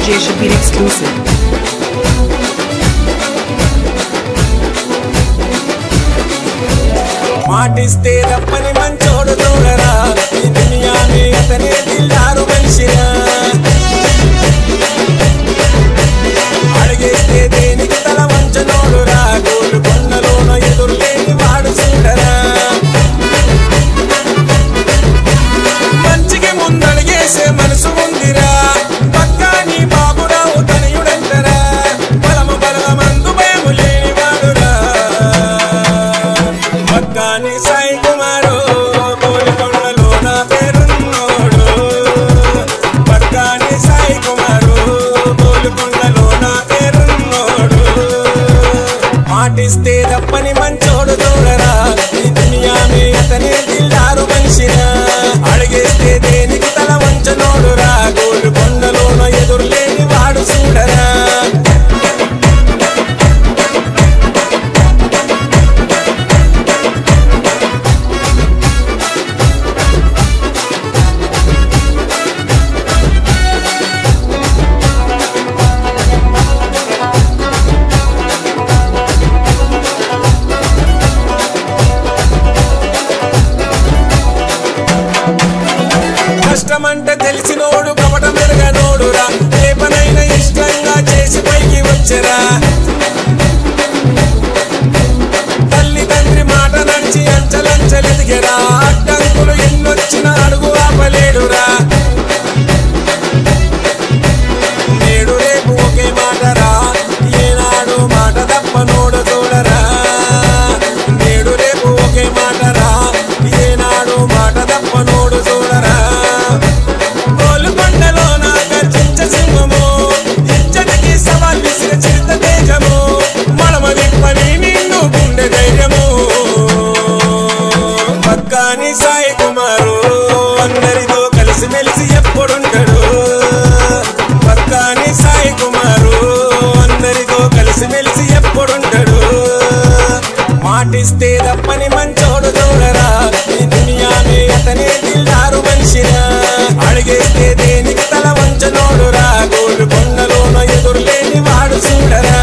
DJ Shabir exclusive. माटिस्ते रप्पनि मंचोड़ तोड़रा ई दुनिया में अतने दिलदार मनुष्यरा अड़गेस्ते देनिकी तल వంచ నోడురా గోల్కొండలోన ఎదురులేని వాడు చూడరా మంచికి ముందడిగేసే మనసు ఉందిరా పక్కా నీ బాబురావు తనయుడంటరా బలము బలమందు భయము లేని వాడురా పక్కా నీ సాయి కుమారు గోల్కొండలోన పేరున్నోడు పక్కా నీ సాయి కుమారు గోల్కొండలోన పేరున్నోడు మాటిస్తే తప్పని మంచోడు చూడరా ఈ దునియా మే అతనే దిల్దారు మనిషిరా అడిగేస్తే దేనికి తల వంచ నోడురా గోల్కొండలోన ఎదురులేని వాడు చూడరా కష్టమంటే తెలిసినోడు కపట మెరగనోడురా ఏ పనైనా ఇష్టంగా చేసి పైకి వచ్చరా తల్లి తండ్రి మాట నడిచి అంచలంచలెదిగరా అడ్డంకులు ఎన్నొచ్చిన అడుగు ఆపలేడురా నేడు రేపు ఒకే మాటరా ఏనాడు మాట తప్పనోడు చూడరా నేడు రేపు ఒకే మాటరా ఏనాడు మాట తప్పనోడు చూడరా గోల్కొండలోన గర్జించ సింహము ఇచ్చటికి సవాల్ విసిరి చిరుత తేజము మడమ విప్పని నిన్ను గుండె ధైర్యము పక్కాని సాయి కుమారు అందరితో కలిసి మెలిసి ఎప్పుడుంటాడు పక్కాని సాయి కుమారు అందరితో కలిసి మెలిసి ఎప్పుడుంటాడు మాటిస్తే తప్పని మంచోడు చూడరా ఈ దునియా మే అతనే దిల్దారు మనిషిరా అడిగేస్తే దేనికి తల వంచ నోడురా గోల్కొండలోన ఎదురులేని వాడు చూడరా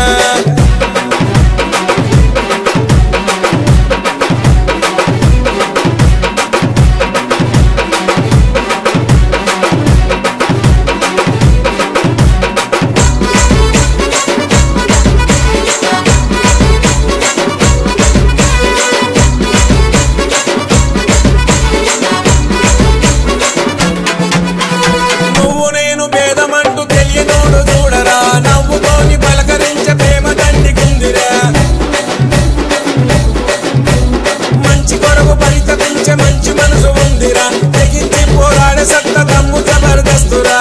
నువ్వు నేను భేదమంటూ తెలియనోడు చూడరా నవ్వుతోని పలకరించే ప్రేమ దండికుందిరా మంచి కొరకు పరితపించే మంచి మనసు ఉందిరా తెగించి పోరాడే సత్త దమ్ము జబర్దస్తురా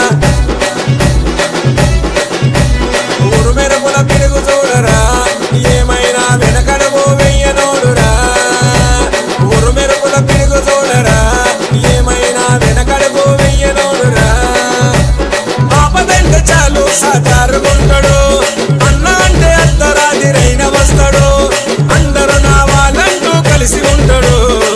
ఊరు మెరుపుల పిడుగు చూడరా ఏమైనా వెనకడుగు వెయ్యనోడురా ఊరు మెరుపుల పిడుగు చూడరా ఏమైనా వెనకడుగు వెయ్యనోడురా ఆపదంటే చాలు సాధారుగుంటాడు అన్న అంటే అర్ధరాత్రిరైన వస్తాడు అందరూ నా వాళ్ళంటూ కలిసి ఉంటాడు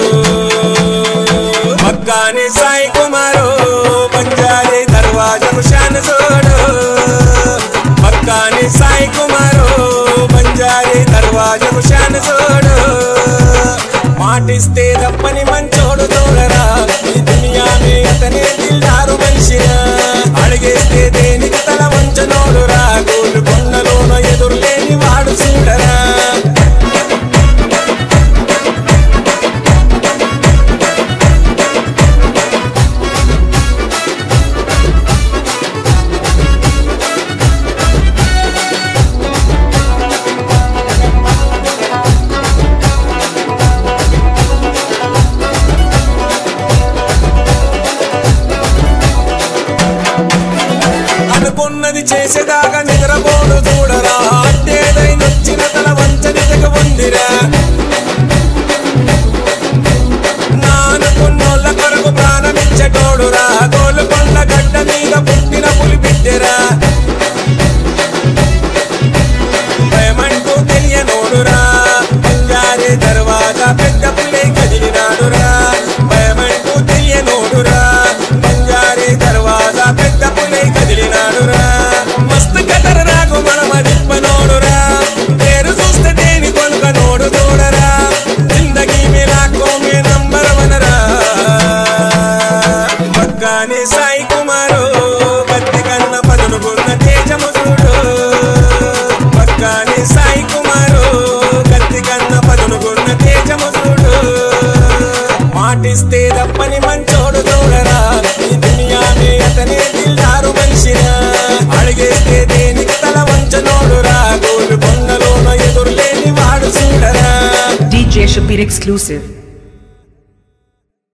పక్కాని సాయి కుమారు బంజారీ దర్వాజకు శాన్ చూడు పక్కాని సాయి కుమారు బంజారీ దర్వాజకు శాన్ చూడు మాటిస్తే తప్పని మంచోడు చూడరా ఈ దునియా మే అతనే దిల్దారు మనిషిరా అడిగేస్తే దేనికి తల వంచ నోడురా గోల్కొండలోన ఎదురులేని వాడు చూడరా అనుకున్నది చేసేదాకా నిద్రపోడు చూడరా అట్టేదైనొచ్చిన తల వంచని తెగ ఉందిరా నా అనుకున్నోళ్ళ కొరకు ప్రాణమిచ్చటోడురా గోల్కొండ గడ్డ మీద పుట్టిన పులి బిడ్డరా భయమంటూ తెలియనోడురా బంజారీ దర్వాజా పెద్ద పులి కదిలినాడురా భయమంటూ తెలియనోడురా బంజారీ దర్వాజా పెద్ద పులి కదిలినాడురా తప్పని మంచోడు చూడరా ఈ దునియానే అతనే దిల్దారు మనిషిరా అడిగేస్తే దేనికి తల వంచనోడురా గోల్కొండలోన ఎదురులేని వాడు చూడరా DJ Shabir exclusive.